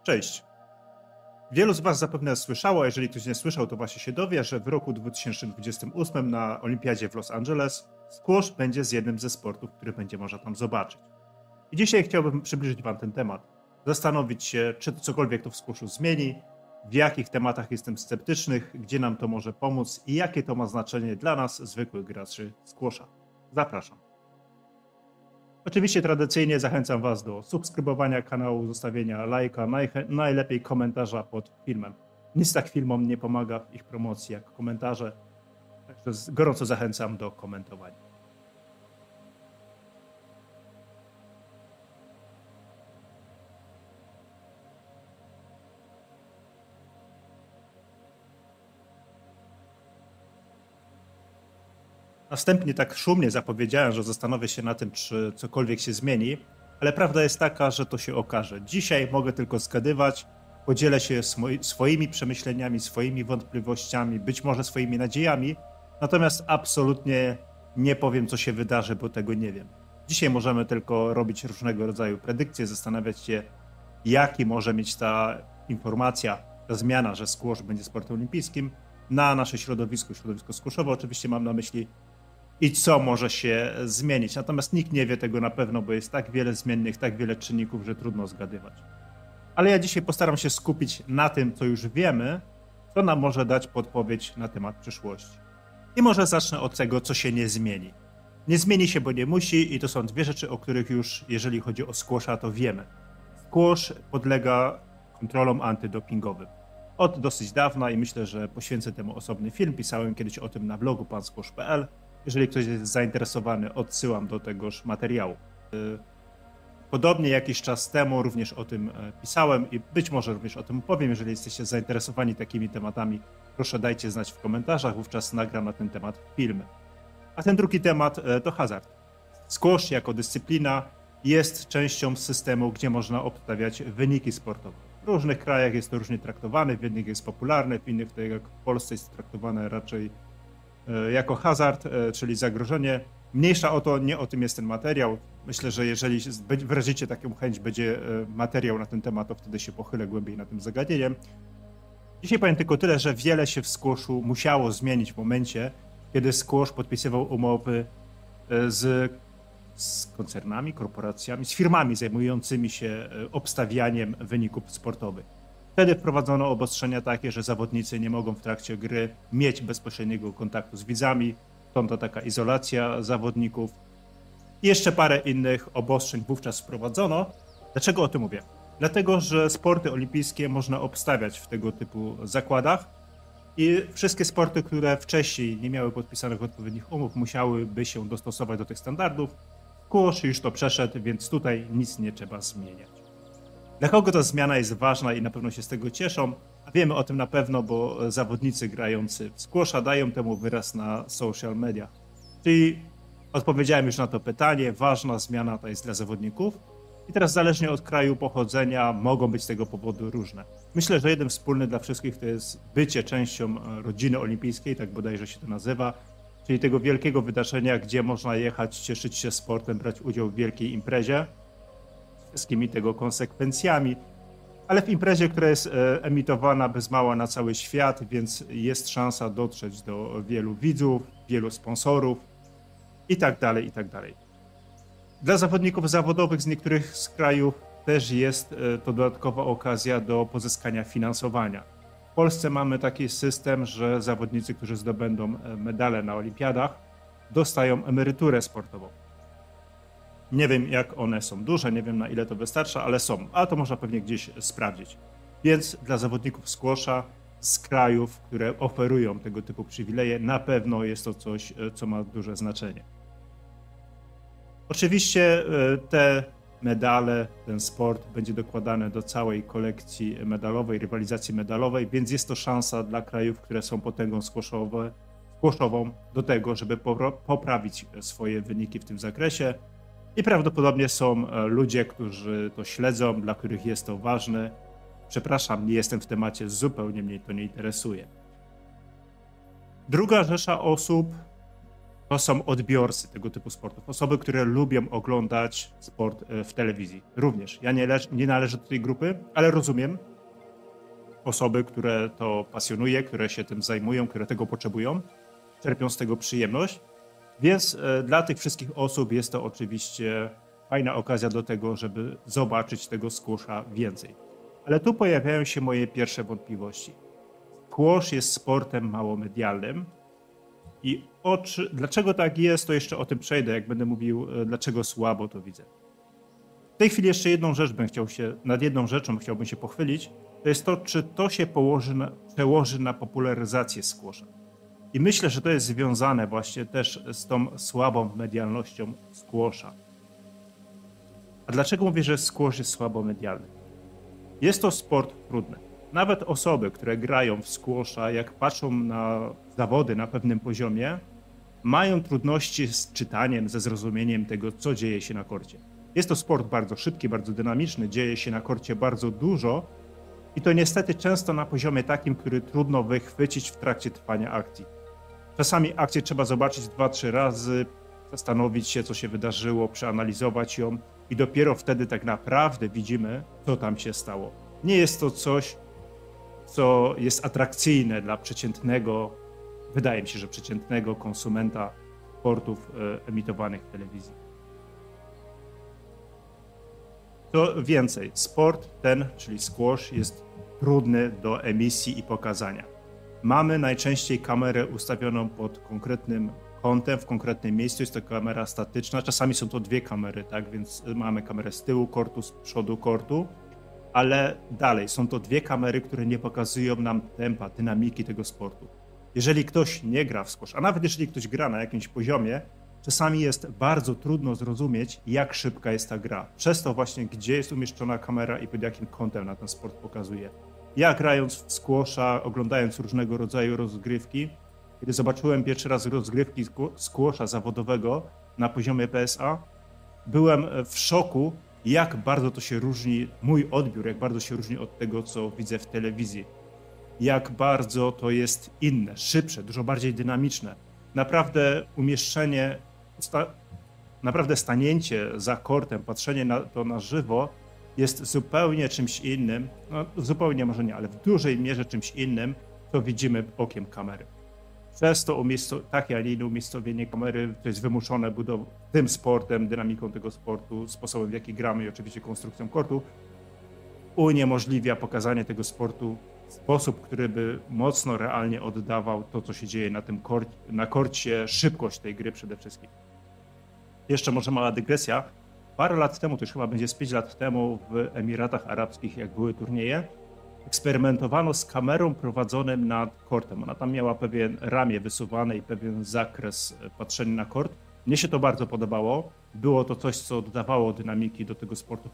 Cześć. Wielu z Was zapewne słyszało, a jeżeli ktoś nie słyszał, to właśnie się dowie, że w roku 2028 na Olimpiadzie w Los Angeles squash będzie z jednym ze sportów, który będzie można tam zobaczyć. I dzisiaj chciałbym przybliżyć Wam ten temat. Zastanowić się, czy cokolwiek to w squashu zmieni, w jakich tematach jestem sceptycznych, gdzie nam to może pomóc i jakie to ma znaczenie dla nas, zwykłych graczy squasha. Zapraszam. Oczywiście tradycyjnie zachęcam Was do subskrybowania kanału, zostawienia lajka, najlepiej komentarza pod filmem. Nic tak filmom nie pomaga w ich promocji jak komentarze, także gorąco zachęcam do komentowania. Następnie tak szumnie zapowiedziałem, że zastanowię się na tym, czy cokolwiek się zmieni, ale prawda jest taka, że to się okaże. Dzisiaj mogę tylko zgadywać, podzielę się swoimi przemyśleniami, swoimi wątpliwościami, być może swoimi nadziejami, natomiast absolutnie nie powiem, co się wydarzy, bo tego nie wiem. Dzisiaj możemy tylko robić różnego rodzaju predykcje, zastanawiać się, jaki może mieć ta informacja, ta zmiana, że squash będzie sportem olimpijskim na nasze środowisko squashowe. Oczywiście mam na myśli i co może się zmienić. Natomiast nikt nie wie tego na pewno, bo jest tak wiele zmiennych, tak wiele czynników, że trudno zgadywać. Ale ja dzisiaj postaram się skupić na tym, co już wiemy, co nam może dać podpowiedź na temat przyszłości. I może zacznę od tego, co się nie zmieni. Nie zmieni się, bo nie musi i to są dwie rzeczy, o których już, jeżeli chodzi o squasha, to wiemy. Squash podlega kontrolom antydopingowym. Od dosyć dawna i myślę, że poświęcę temu osobny film. Pisałem kiedyś o tym na blogu pansquash.pl. Jeżeli ktoś jest zainteresowany, odsyłam do tegoż materiału. Podobnie jakiś czas temu również o tym pisałem i być może również o tym opowiem. Jeżeli jesteście zainteresowani takimi tematami, proszę dajcie znać w komentarzach, wówczas nagram na ten temat filmy. A ten drugi temat to hazard. Squash jako dyscyplina jest częścią systemu, gdzie można obstawiać wyniki sportowe. W różnych krajach jest to różnie traktowane, w jednych jest popularne, w innych, tak jak w Polsce, jest traktowane raczej jako hazard, czyli zagrożenie. Mniejsza o to, nie o tym jest ten materiał. Myślę, że jeżeli wyrazicie taką chęć, będzie materiał na ten temat, to wtedy się pochylę głębiej nad tym zagadnieniem. Dzisiaj powiem tylko tyle, że wiele się w squashu musiało zmienić w momencie, kiedy squash podpisywał umowy z koncernami, korporacjami, z firmami zajmującymi się obstawianiem wyników sportowych. Wtedy wprowadzono obostrzenia takie, że zawodnicy nie mogą w trakcie gry mieć bezpośredniego kontaktu z widzami, stąd to taka izolacja zawodników. I jeszcze parę innych obostrzeń wówczas wprowadzono. Dlaczego o tym mówię? Dlatego, że sporty olimpijskie można obstawiać w tego typu zakładach i wszystkie sporty, które wcześniej nie miały podpisanych odpowiednich umów, musiałyby się dostosować do tych standardów. Squash już to przeszedł, więc tutaj nic nie trzeba zmieniać. Dla kogo ta zmiana jest ważna i na pewno się z tego cieszą, a wiemy o tym na pewno, bo zawodnicy grający w squasha dają temu wyraz na social media. Czyli odpowiedziałem już na to pytanie, ważna zmiana to jest dla zawodników i teraz zależnie od kraju pochodzenia mogą być z tego powodu różne. Myślę, że jeden wspólny dla wszystkich to jest bycie częścią rodziny olimpijskiej, tak bodajże się to nazywa, czyli tego wielkiego wydarzenia, gdzie można jechać, cieszyć się sportem, brać udział w wielkiej imprezie, wszystkimi tego konsekwencjami, ale w imprezie, która jest emitowana bez mała na cały świat, więc jest szansa dotrzeć do wielu widzów, wielu sponsorów i tak dalej, i tak dalej. Dla zawodników zawodowych z niektórych z krajów też jest to dodatkowa okazja do pozyskania finansowania. W Polsce mamy taki system, że zawodnicy, którzy zdobędą medale na olimpiadach, dostają emeryturę sportową. Nie wiem, jak one są duże, nie wiem, na ile to wystarcza, ale są, a to można pewnie gdzieś sprawdzić. Więc dla zawodników squasha z krajów, które oferują tego typu przywileje, na pewno jest to coś, co ma duże znaczenie. Oczywiście te medale, ten sport będzie dokładany do całej kolekcji medalowej, rywalizacji medalowej, więc jest to szansa dla krajów, które są potęgą squashową do tego, żeby poprawić swoje wyniki w tym zakresie. I prawdopodobnie są ludzie, którzy to śledzą, dla których jest to ważne. Przepraszam, nie jestem w temacie, zupełnie mnie to nie interesuje. Druga rzesza osób to są odbiorcy tego typu sportów. Osoby, które lubią oglądać sport w telewizji. Również. Ja nie należę do tej grupy, ale rozumiem osoby, które to pasjonuje, które się tym zajmują, które tego potrzebują, czerpią z tego przyjemność. Więc dla tych wszystkich osób jest to oczywiście fajna okazja do tego, żeby zobaczyć tego squasha więcej. Ale tu pojawiają się moje pierwsze wątpliwości. Squash jest sportem mało medialnym i dlaczego tak jest, to jeszcze o tym przejdę, jak będę mówił, dlaczego słabo to widzę. W tej chwili jeszcze nad jedną rzeczą chciałbym się pochylić, to jest to, czy to się przełoży na popularyzację squasha. I myślę, że to jest związane właśnie też z tą słabą medialnością squasha. A dlaczego mówię, że squash jest słabo medialny? Jest to sport trudny. Nawet osoby, które grają w squasha, jak patrzą na zawody na pewnym poziomie, mają trudności z czytaniem, ze zrozumieniem tego, co dzieje się na korcie. Jest to sport bardzo szybki, bardzo dynamiczny, dzieje się na korcie bardzo dużo i to niestety często na poziomie takim, który trudno wychwycić w trakcie trwania akcji. Czasami akcję trzeba zobaczyć 2-3 razy, zastanowić się, co się wydarzyło, przeanalizować ją i dopiero wtedy tak naprawdę widzimy, co tam się stało. Nie jest to coś, co jest atrakcyjne dla przeciętnego, wydaje mi się, że przeciętnego konsumenta sportów emitowanych w telewizji. Co więcej, sport ten, czyli squash, jest trudny do emisji i pokazania. Mamy najczęściej kamerę ustawioną pod konkretnym kątem, w konkretnym miejscu. Jest to kamera statyczna. Czasami są to dwie kamery, tak? Więc mamy kamerę z tyłu kortu, z przodu kortu, ale dalej są to dwie kamery, które nie pokazują nam tempa, dynamiki tego sportu. Jeżeli ktoś nie gra w squash, a nawet jeżeli ktoś gra na jakimś poziomie, czasami jest bardzo trudno zrozumieć, jak szybka jest ta gra. Przez to właśnie, gdzie jest umieszczona kamera i pod jakim kątem na ten sport pokazuje. Ja grając w squasha, oglądając różnego rodzaju rozgrywki, kiedy zobaczyłem pierwszy raz rozgrywki squasha zawodowego na poziomie PSA, byłem w szoku, jak bardzo to się różni, mój odbiór, jak bardzo się różni od tego, co widzę w telewizji. Jak bardzo to jest inne, szybsze, dużo bardziej dynamiczne. Naprawdę naprawdę stanięcie za kortem, patrzenie na to na żywo jest zupełnie czymś innym, no zupełnie może nie, ale w dużej mierze czymś innym, co widzimy okiem kamery. Przez to takie, a nie inne umiejscowienie kamery to jest wymuszone tym sportem, dynamiką tego sportu, sposobem w jaki gramy i oczywiście konstrukcją kortu, uniemożliwia pokazanie tego sportu w sposób, który by mocno realnie oddawał to, co się dzieje na korcie, szybkość tej gry przede wszystkim. Jeszcze może mała dygresja. Parę lat temu, to już chyba będzie z 5 lat temu w Emiratach Arabskich, jak były turnieje, eksperymentowano z kamerą prowadzonym nad kortem. Ona tam miała pewien ramię wysuwane i pewien zakres patrzenia na kort. Mnie się to bardzo podobało. Było to coś, co dodawało dynamiki do tego sportu,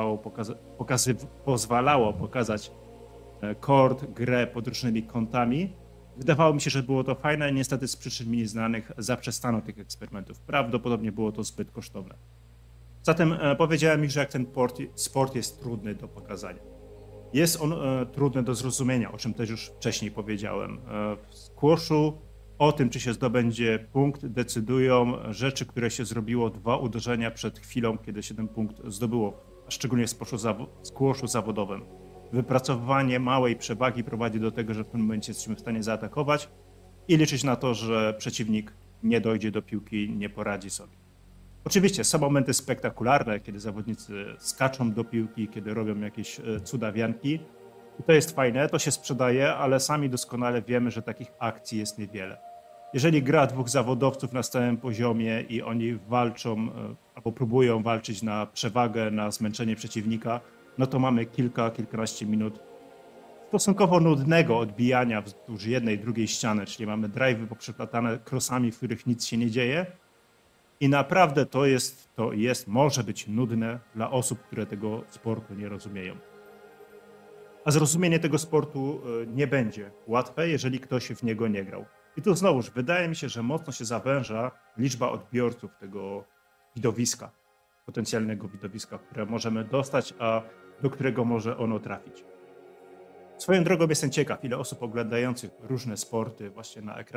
pozwalało pokazać kort, grę pod różnymi kątami. Wydawało mi się, że było to fajne, niestety z przyczyn mi nieznanych zaprzestano tych eksperymentów. Prawdopodobnie było to zbyt kosztowne. Zatem powiedziałem mi, że jak ten sport jest trudny do pokazania. Jest on trudny do zrozumienia, o czym też już wcześniej powiedziałem. W squashu o tym, czy się zdobędzie punkt, decydują rzeczy, które się zrobiło 2 uderzenia przed chwilą, kiedy się ten punkt zdobyło, a szczególnie w squashu zawodowym. Wypracowywanie małej przewagi prowadzi do tego, że w tym momencie jesteśmy w stanie zaatakować i liczyć na to, że przeciwnik nie dojdzie do piłki, nie poradzi sobie. Oczywiście są momenty spektakularne, kiedy zawodnicy skaczą do piłki, kiedy robią jakieś cudawianki. I to jest fajne, to się sprzedaje, ale sami doskonale wiemy, że takich akcji jest niewiele. Jeżeli gra 2 zawodowców na stałym poziomie i oni walczą albo próbują walczyć na przewagę, na zmęczenie przeciwnika, no to mamy kilkanaście minut stosunkowo nudnego odbijania wzdłuż jednej, drugiej ściany, czyli mamy drive'y poprzeplatane crossami, w których nic się nie dzieje. I naprawdę może być nudne dla osób, które tego sportu nie rozumieją. A zrozumienie tego sportu nie będzie łatwe, jeżeli ktoś w niego nie grał. I tu znowuż wydaje mi się, że mocno się zawęża liczba odbiorców tego widowiska, potencjalnego widowiska, które możemy dostać, a do którego może ono trafić. Swoją drogą jestem ciekaw, ile osób oglądających różne sporty właśnie na ekranach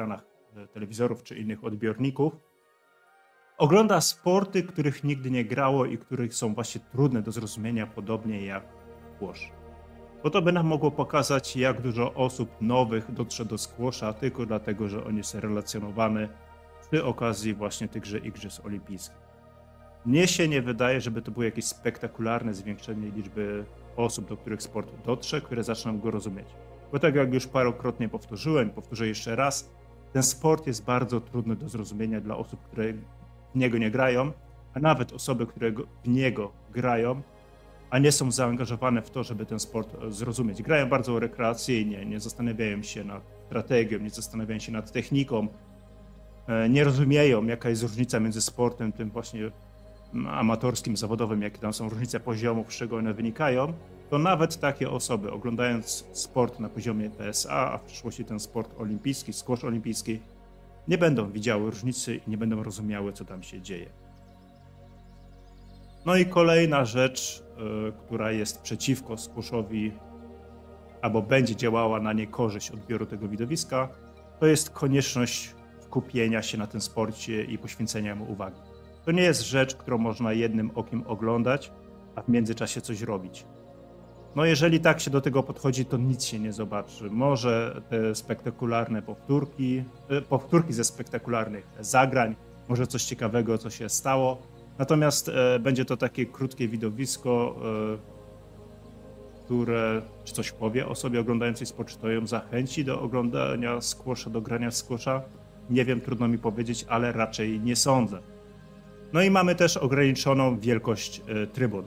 telewizorów czy innych odbiorników, ogląda sporty, których nigdy nie grało i których są właśnie trudne do zrozumienia, podobnie jak squash. Bo to by nam mogło pokazać, jak dużo osób nowych dotrze do squasha tylko dlatego, że on jest relacjonowany przy okazji właśnie tychże Igrzysk Olimpijskich. Mnie się nie wydaje, żeby to było jakieś spektakularne zwiększenie liczby osób, do których sport dotrze, które zaczną go rozumieć. Bo tak jak już parokrotnie powtórzyłem, powtórzę jeszcze raz, ten sport jest bardzo trudny do zrozumienia dla osób, które w niego nie grają, a nawet osoby, które w niego grają, a nie są zaangażowane w to, żeby ten sport zrozumieć. Grają bardzo rekreacyjnie, nie zastanawiają się nad strategią, nie zastanawiają się nad techniką, nie rozumieją, jaka jest różnica między sportem, tym właśnie amatorskim, zawodowym, jakie tam są różnice poziomów, z czego one wynikają, to nawet takie osoby, oglądając sport na poziomie PSA, a w przyszłości ten sport olimpijski, squash olimpijski, nie będą widziały różnicy i nie będą rozumiały, co tam się dzieje. No i kolejna rzecz, która jest przeciwko squashowi, albo będzie działała na niekorzyść odbioru tego widowiska, to jest konieczność skupienia się na tym sporcie i poświęcenia mu uwagi. To nie jest rzecz, którą można jednym okiem oglądać, a w międzyczasie coś robić. No jeżeli tak się do tego podchodzi, to nic się nie zobaczy. Może te spektakularne powtórki ze spektakularnych zagrań, może coś ciekawego, co się stało. Natomiast będzie to takie krótkie widowisko, które czy coś powie osobie oglądającej sport, czy to ją zachęci do oglądania squasha, do grania w squasha. Nie wiem, trudno mi powiedzieć, ale raczej nie sądzę. No i mamy też ograniczoną wielkość trybun.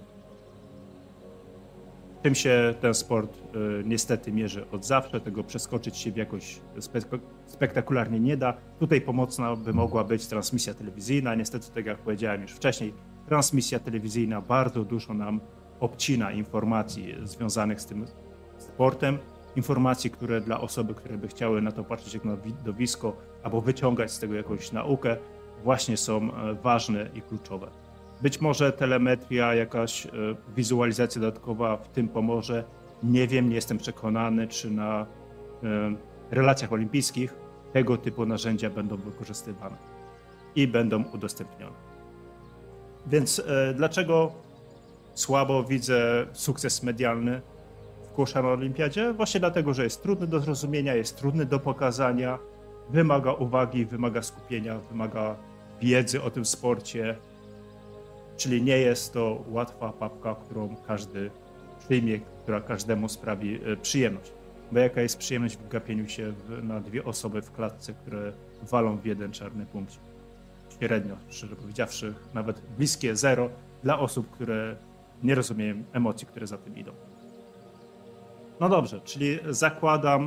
Tym się ten sport niestety mierzy od zawsze, tego przeskoczyć się w jakoś spektakularnie nie da. Tutaj pomocna by mogła być transmisja telewizyjna. Niestety, tak jak powiedziałem już wcześniej, transmisja telewizyjna bardzo dużo nam obcina informacji związanych z tym sportem. Informacji, które dla osoby, które by chciały na to patrzeć jak na widowisko albo wyciągać z tego jakąś naukę, właśnie są ważne i kluczowe. Być może telemetria, jakaś wizualizacja dodatkowa w tym pomoże. Nie wiem, nie jestem przekonany, czy na relacjach olimpijskich tego typu narzędzia będą wykorzystywane i będą udostępnione. Więc dlaczego słabo widzę sukces medialny squasha na olimpiadzie? Właśnie dlatego, że jest trudny do zrozumienia, jest trudny do pokazania, wymaga uwagi, wymaga skupienia, wymaga wiedzy o tym sporcie. Czyli nie jest to łatwa papka, którą każdy przyjmie, która każdemu sprawi przyjemność. Bo jaka jest przyjemność w gapieniu się na dwie osoby w klatce, które walą w jeden czarny punkt? Średnio, szczerze powiedziawszy, nawet bliskie zero dla osób, które nie rozumieją emocji, które za tym idą. No dobrze, czyli zakładam,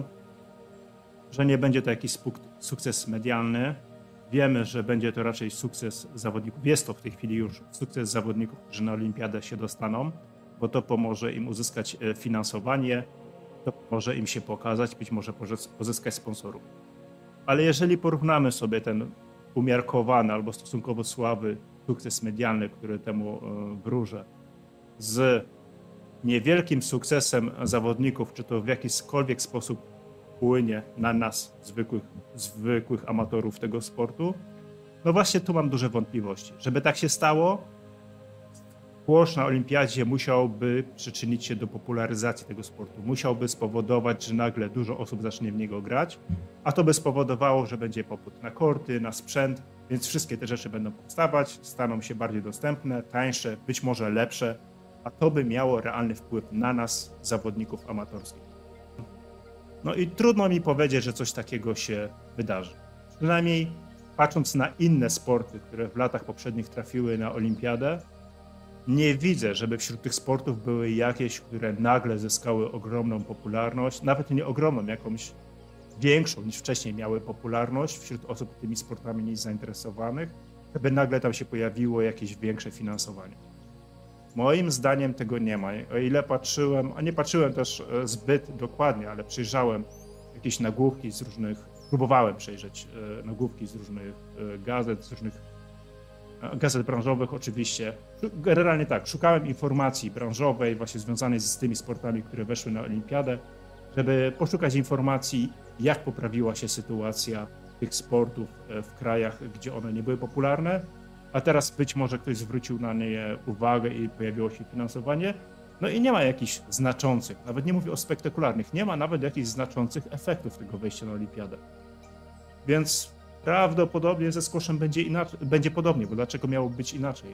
że nie będzie to jakiś sukces medialny. Wiemy, że będzie to raczej sukces zawodników. Jest to w tej chwili już sukces zawodników, którzy na olimpiadę się dostaną, bo to pomoże im uzyskać finansowanie, to pomoże im się pokazać, być może pozyskać sponsorów. Ale jeżeli porównamy sobie ten umiarkowany albo stosunkowo słaby sukces medialny, który temu wróży, z niewielkim sukcesem zawodników, czy to w jakikolwiek sposób wpłynie na nas, zwykłych amatorów tego sportu, no właśnie tu mam duże wątpliwości. Żeby tak się stało, squash na olimpiadzie musiałby przyczynić się do popularyzacji tego sportu. Musiałby spowodować, że nagle dużo osób zacznie w niego grać, a to by spowodowało, że będzie popyt na korty, na sprzęt, więc wszystkie te rzeczy będą powstawać, staną się bardziej dostępne, tańsze, być może lepsze, a to by miało realny wpływ na nas, zawodników amatorskich. No i trudno mi powiedzieć, że coś takiego się wydarzy. Przynajmniej patrząc na inne sporty, które w latach poprzednich trafiły na olimpiadę, nie widzę, żeby wśród tych sportów były jakieś, które nagle zyskały ogromną popularność, nawet nie ogromną, jakąś większą niż wcześniej miały popularność wśród osób tymi sportami niezainteresowanych, żeby nagle tam się pojawiło jakieś większe finansowanie. Moim zdaniem tego nie ma. O ile patrzyłem, a nie patrzyłem też zbyt dokładnie, ale przyjrzałem jakieś nagłówki z różnych, próbowałem przejrzeć nagłówki z różnych gazet branżowych oczywiście. Generalnie tak, szukałem informacji branżowej właśnie związanej z tymi sportami, które weszły na olimpiadę, żeby poszukać informacji, jak poprawiła się sytuacja tych sportów w krajach, gdzie one nie były popularne, a teraz być może ktoś zwrócił na nie uwagę i pojawiło się finansowanie. No i nie ma jakichś znaczących, nawet nie mówię o spektakularnych, nie ma nawet jakichś znaczących efektów tego wejścia na olimpiadę. Więc prawdopodobnie ze squashem będzie podobnie, bo dlaczego miałoby być inaczej?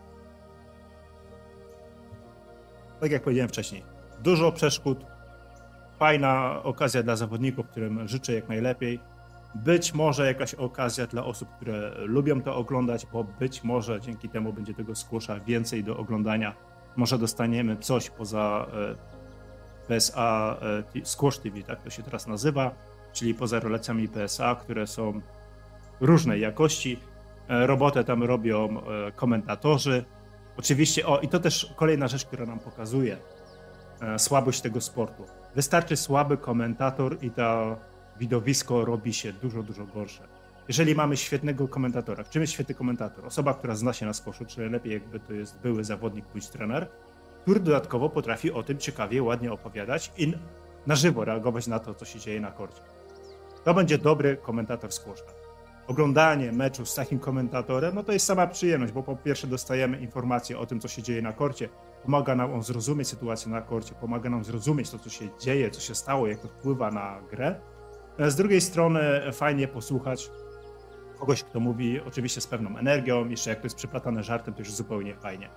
Tak jak powiedziałem wcześniej, dużo przeszkód, fajna okazja dla zawodników, którym życzę jak najlepiej. Być może jakaś okazja dla osób, które lubią to oglądać, bo być może dzięki temu będzie tego squasha więcej do oglądania. Może dostaniemy coś poza PSA Squash TV, tak to się teraz nazywa, czyli poza relacjami PSA, które są różnej jakości. Robotę tam robią komentatorzy. Oczywiście, i to też kolejna rzecz, która nam pokazuje słabość tego sportu. Wystarczy słaby komentator i to widowisko robi się dużo, dużo gorsze. Jeżeli mamy świetnego komentatora, czym jest świetny komentator? Osoba, która zna się na squashu, czy lepiej jakby to jest były zawodnik, bądź trener, który dodatkowo potrafi o tym ciekawie, ładnie opowiadać i na żywo reagować na to, co się dzieje na korcie. To będzie dobry komentator squasha. Oglądanie meczu z takim komentatorem, no to jest sama przyjemność, bo po pierwsze dostajemy informacje o tym, co się dzieje na korcie, pomaga nam on zrozumieć sytuację na korcie, pomaga nam zrozumieć to, co się dzieje, co się stało, jak to wpływa na grę. Z drugiej strony fajnie posłuchać kogoś, kto mówi oczywiście z pewną energią, jeszcze jak to jest przyplatane żartem, to już zupełnie fajnie.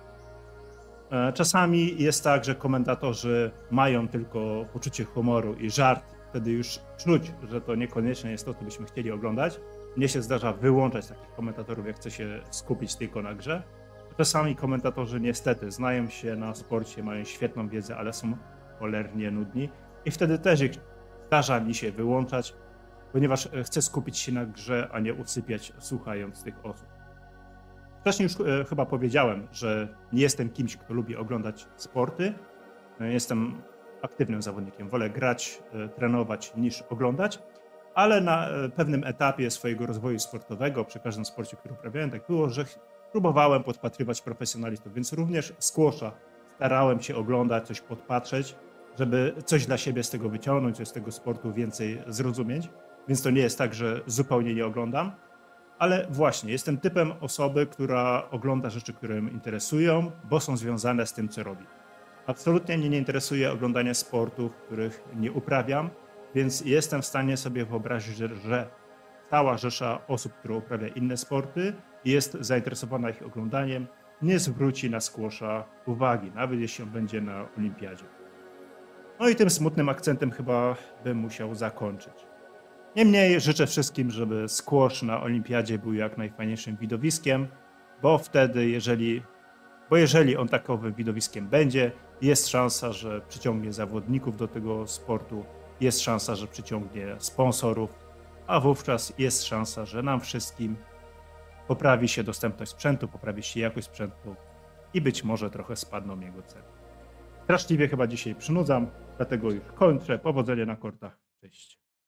Czasami jest tak, że komentatorzy mają tylko poczucie humoru i żart, wtedy już czuć, że to niekoniecznie jest to, co byśmy chcieli oglądać. Mnie się zdarza wyłączać takich komentatorów, jak chcę się skupić tylko na grze. Czasami komentatorzy niestety znają się na sporcie, mają świetną wiedzę, ale są cholernie nudni i wtedy też ich zdarza mi się wyłączać, ponieważ chcę skupić się na grze, a nie usypiać słuchając tych osób. Wcześniej już chyba powiedziałem, że nie jestem kimś, kto lubi oglądać sporty. Jestem aktywnym zawodnikiem. Wolę grać, trenować niż oglądać, ale na pewnym etapie swojego rozwoju sportowego, przy każdym sporcie, który uprawiałem, tak było, że próbowałem podpatrywać profesjonalistów, więc również squasha starałem się oglądać, coś podpatrzeć, żeby coś dla siebie z tego wyciągnąć, coś z tego sportu więcej zrozumieć. Więc to nie jest tak, że zupełnie nie oglądam, ale właśnie jestem typem osoby, która ogląda rzeczy, które ją interesują, bo są związane z tym, co robi. Absolutnie mnie nie interesuje oglądanie sportów, których nie uprawiam, więc jestem w stanie sobie wyobrazić, że cała rzesza osób, które uprawia inne sporty i jest zainteresowana ich oglądaniem, nie zwróci na squasha uwagi, nawet jeśli on będzie na olimpiadzie. No i tym smutnym akcentem chyba bym musiał zakończyć. Niemniej życzę wszystkim, żeby squash na olimpiadzie był jak najfajniejszym widowiskiem, bo wtedy, jeżeli on takowym widowiskiem będzie, jest szansa, że przyciągnie zawodników do tego sportu, jest szansa, że przyciągnie sponsorów, a wówczas jest szansa, że nam wszystkim poprawi się dostępność sprzętu, poprawi się jakość sprzętu i być może trochę spadną jego ceny. Straszliwie chyba dzisiaj przynudzam, dlatego już kończę. Powodzenia na kortach. Cześć.